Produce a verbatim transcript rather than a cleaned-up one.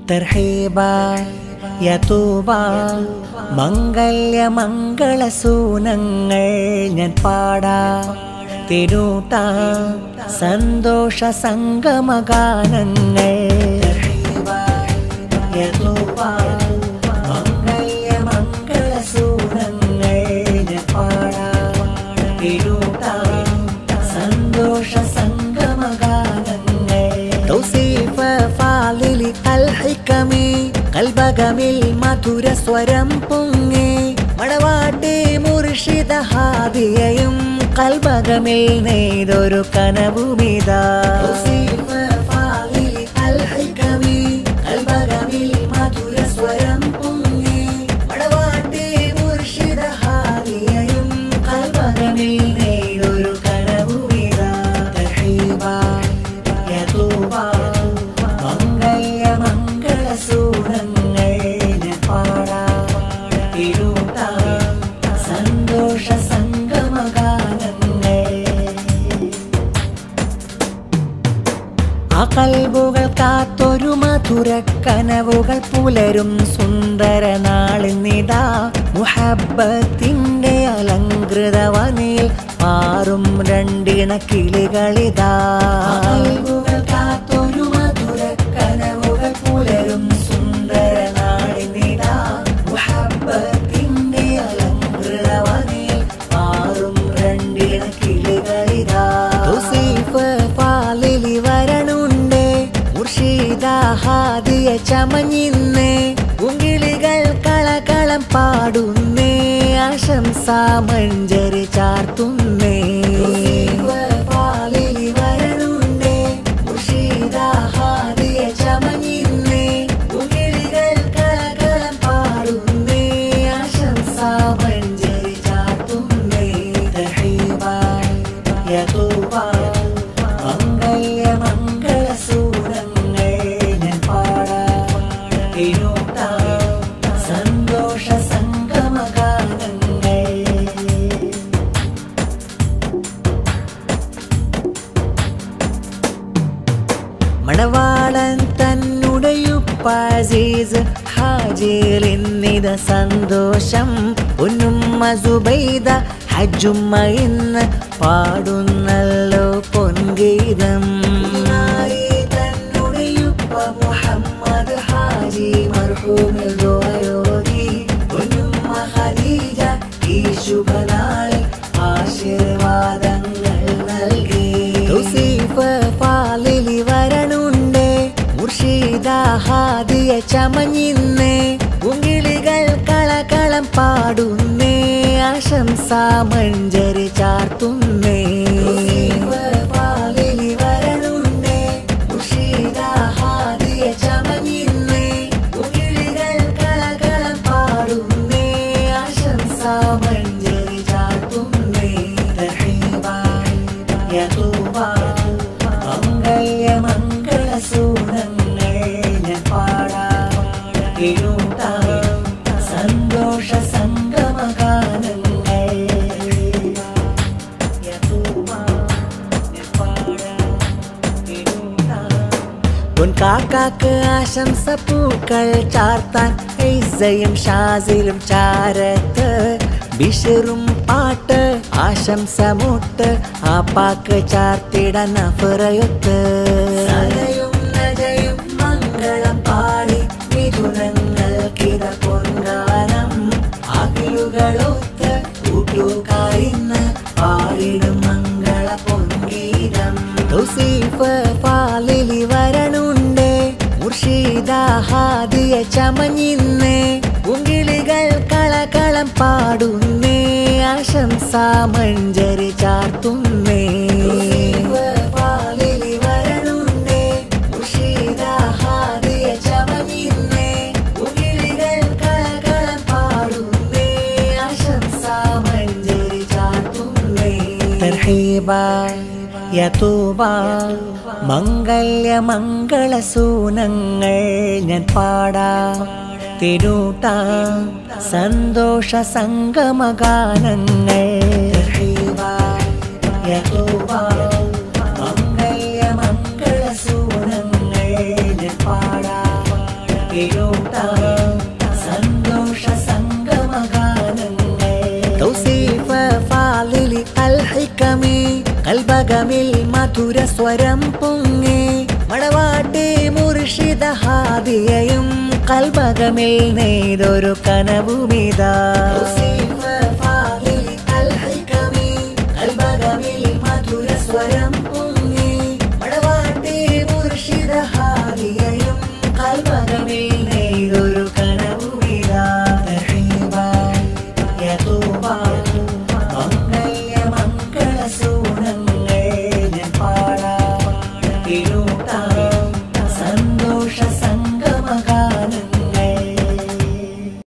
തർഹീബാ യതൂബാ മംഗല്യ മംഗളസൂനങ്ങൾ ഞാൻ പാടാം തിരൂട്ടാ സന്തോഷ സംഗമഗാനങ്ങൾ തർഹീബാ യതൂബാ മംഗല്യ മംഗളസൂനങ്ങൾ ഞാൻ പാടാം തിരൂട്ടാ സന്തോഷ സംഗമഗാനങ്ങൾ തൗസീഫ ഫാലിലി അൽ ഹികമി കൽബകമിൽ മധുര സ്വരം പൊങ്ങി മടവാട്ടി മുർഷിദ ഹാദിയയും കൽബകമിൽ നെയ്തൊരു കനവുമിതാ തൗസീഫ ഫാലിലി അൽ ഹികമി കൽബകമിൽ മധുര സ്വരം പൊങ്ങി മടവാട്ടി മുർഷിദ ഹാദിയയും കൽബകമിൽ നെയ്തൊരു കനവുമിതാ തർഹീബാ യതൂബാ മംഗല്യ മംഗളസൂനങ്ങൾ ഞാൻ പാടാം തിരൂട്ടാ സന്തോഷ സംഗമഗാനങ്ങൾ ആ കൽബുകൾ കാത്തൊരു മധുര കനവുകൾ പുലരും സുന്ദര നാളിന്നിതാ മുഹബ്ബത്തിന്റെ അലങ്കൃതവനിൽ പാറും രണ്ടിണ കിളികളിതാ കൽബുകൾ കാത്തൊരു മധുര കനവുകൾ പുലരും സുന്ദര നാളിന്നിതാ മുഹബ്ബത്തിന്റെ അലങ്കൃതവനിൽ പാറും രണ്ടിണ കിളികളിതാ തൗസീഫ് ഫാലിലി വരണുണ്ട് മുർഷിദ ഹാദിയ ചമഞ്ഞിന്ന് ഉങ്കിളികൾ കളകളം പാടുന്നേ ആശംസ മഞ്ജരി ചാർത്തുന്നേ ഫാലിലി വരണുണ്ട് മുർഷിദ ഹാദിയ ചമഞ്ഞിന്ന് ഉങ്കിളികൾ കളകളം പാടുന്നേ ആശംസ മഞ്ജരി ചാർത്തുന്നേ തർഹീബാ യതൂബാ മംഗല്യ മംഗളസൂനങ്ങൾ ഞാൻ പാടാം തിരൂട്ടാ സന്തോഷ സംഗമഗാനങ്ങൾ മണവാളൻ തന്നുടയുപ്പ അസീസ് ഹാജിലിന്നിത സന്തോഷം പൊന്നുമ്മ സുബൈദ ഹജ്ജുമ്മ ഇന്ന് പാടുന്നല്ലോ പൊൻഗീതം തന്നുടയുപ്പ മുഹമ്മദ് ഹാജി മർഹൂമിൽ ദുആയോതി പൊന്നുമ്മ ഖദീജ ഈ ശുഭനാളിൽ ആശീർവാദങ്ങൾ നൽകി തൗസീഫ് ഫാലിലി വരണുണ്ട് മുർഷിദ ഹാദിയ ചമഞ്ഞിന്ന് ഉങ്കിളികൾ കളകളം പാടുന്നേ ആശംസ മഞ്ജരി ചാർത്തുന്നേ ഫാലിലി വരണുണ്ട് മുർഷിദ ഹാദിയ ചമഞ്ഞിന്ന് ഉങ്കിളികൾ കളകളം പാടുന്നേ ആശംസ മഞ്ജരി ചാർത്തുന്നേ തർഹീബാ യതൂബാ മംഗല്യ മംഗളസൂനങ്ങൾ ഞാൻ പാടാം തിരൂട്ടാ സന്തോഷ സംഗമഗാനങ്ങൾ യതൂബാ ഞാൻ പാടാം തിരൂട്ടാ പൊൻകാക്കാക്ക് ആശംസ പൂക്കൾ ചാർത്താൻ ഐസയും ഷാസിലും ചാരത്ത് ബിഷറും പാട്ട് ആശംസ മുട്ട് ആ പാക്ക് ചാർത്തിടൻ അഫറയൊത്ത് സലയും നജയും മംഗളം പാടി മിഥുനങ്ങൾക്കിത പൊൻഗാനം അകിലുകളൊത്ത് കൂട്ടുകാരിന്ന് പാടിടും മംഗള പൊൻഗീതം തൗസീഫ് ഫാലിലി വരണുണ്ട് മുർഷിദ ഹാദിയ ചമഞ്ഞിന്ന് ഉങ്കിളികൾ കളകളം പാടുന്നേ ആശംസ മഞ്ജരി ചാർത്തുന്നേ ഫാലിലി വരണുണ്ട് മുർഷിദ ഹാദിയ ചമഞ്ഞിന്ന് ഉങ്കിളികൾ കളകളം പാടുന്നേ ആശംസ മഞ്ജരി ചാർത്തുന്നേ തർഹീബാ യതൂബാ മംഗല്യ മംഗളസൂനങ്ങൾ ഞാൻ പാടാം തിരൂട്ടാ സന്തോഷ സംഗമഗാനങ്ങൾ തർഹീബാ യതൂബാ മംഗല്യ മംഗളസൂനങ്ങൾ ഞാൻ പാടാം കേട്ടോട്ടാം സന്തോഷ സംഗമഗാനങ്ങൾ തൗസീഫ ഫാളിലി അൽ ഹികമി കൽബകമിൽ മധുര സ്വരം പൊങ്ങി മണവാട്ടി മുർഷിദ ഹാദിയയും കൽബകമിൽ നെയ്തൊരു കനവുമിതാ തൗസീഫ ഫാളിലി അൽ ഹികമി കൽബകമിൽ മധുര സ്വരം പൊങ്ങി മണവാട്ടി മുർഷിദ ഹാദിയയും കൽബകമിൽ നെയ്തൊരു കനവുമിതാ തർഹീബ യാ തൂബ